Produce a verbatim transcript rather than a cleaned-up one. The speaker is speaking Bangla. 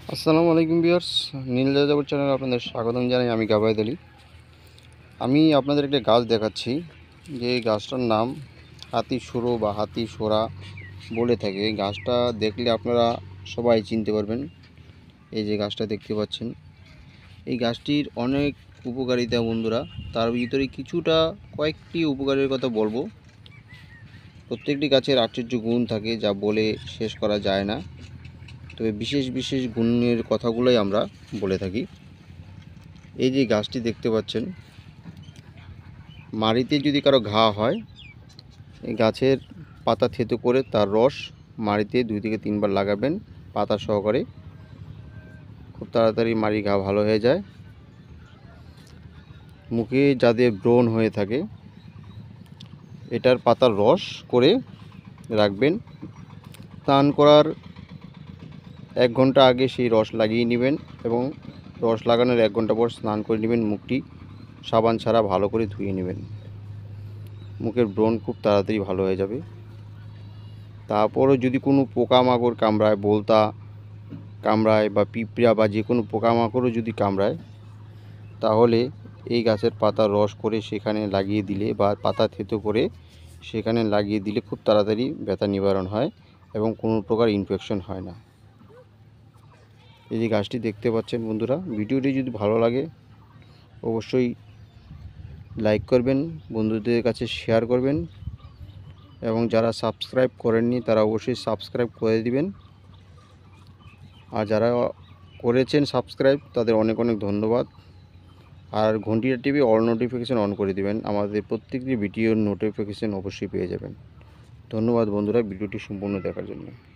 আসসালামু আলাইকুম ভিউয়ার্স, নীল যাযাবর চ্যানেলে আপনাদের স্বাগতম জানাই। আমি গাবায়েত আলী। আমি আপনাদের একটা গাছ দেখাচ্ছি, যে এই গাছটার নাম হাতি সুরো বা হাতি সোরা বলে থাকে। এই গাছটা দেখলে আপনারা সবাই চিনতে পারবেন। এই যে গাছটা দেখতে পাচ্ছেন, এই গাছটির অনেক উপকারিতা বন্ধুরা। তার ভিতরে কিছুটা কয়েকটি উপকারের কথা বলবো। প্রত্যেকটি গাছের আশ্চর্য গুণ থাকে, যা বলে শেষ করা যায় না। তবে বিশেষ বিশেষ গুণের কথাগুলোই আমরা বলে থাকি। এই যে গাছটি দেখতে পাচ্ছেন, মাড়িতে যদি কারো ঘা হয়, এই গাছের পাতা থেতো করে তার রস মাড়িতে দুই থেকে তিনবার লাগাবেন পাতা সহকারে। খুব তাড়াতাড়ি মাড়ি ঘা ভালো হয়ে যায়। মুখে যাদের ব্রণ হয়ে থাকে, এটার পাতার রস করে রাখবেন। স্নান করার এক ঘন্টা আগে সেই রস লাগিয়ে নেবেন এবং রস লাগানোর এক ঘন্টা পর স্নান করে নেবেন। মুখটি সাবান ছাড়া ভালো করে ধুয়ে নেবেন। মুখের ব্রণ খুব তাড়াতাড়ি ভালো হয়ে যাবে। তারপরও যদি কোনো পোকামাকড় কামড়ায়, বোলতা কামড়ায় বা পিঁপড়া বা যে কোনো পোকামাকড়ও যদি কামড়ায়, তাহলে এই গাছের পাতার রস করে সেখানে লাগিয়ে দিলে বা পাতা থেতো করে সেখানে লাগিয়ে দিলে খুব তাড়াতাড়ি ব্যথা নিবারণ হয় এবং কোনো প্রকার ইনফেকশন হয় না। এই যে গাছটি দেখতে পাচ্ছেন বন্ধুরা, ভিডিওটি যদি ভালো লাগে অবশ্যই লাইক করবেন, বন্ধুদের কাছে শেয়ার করবেন এবং যারা সাবস্ক্রাইব করেননি তারা অবশ্যই সাবস্ক্রাইব করে দিবেন। আর যারা করেছেন সাবস্ক্রাইব, তাদের অনেক অনেক ধন্যবাদ। আর ঘন্টিটা টিপে অল নোটিফিকেশান অন করে দিবেন, আমাদের প্রত্যেকটি ভিডিওর নোটিফিকেশান অবশ্যই পেয়ে যাবেন। ধন্যবাদ বন্ধুরা ভিডিওটি সম্পূর্ণ দেখার জন্য।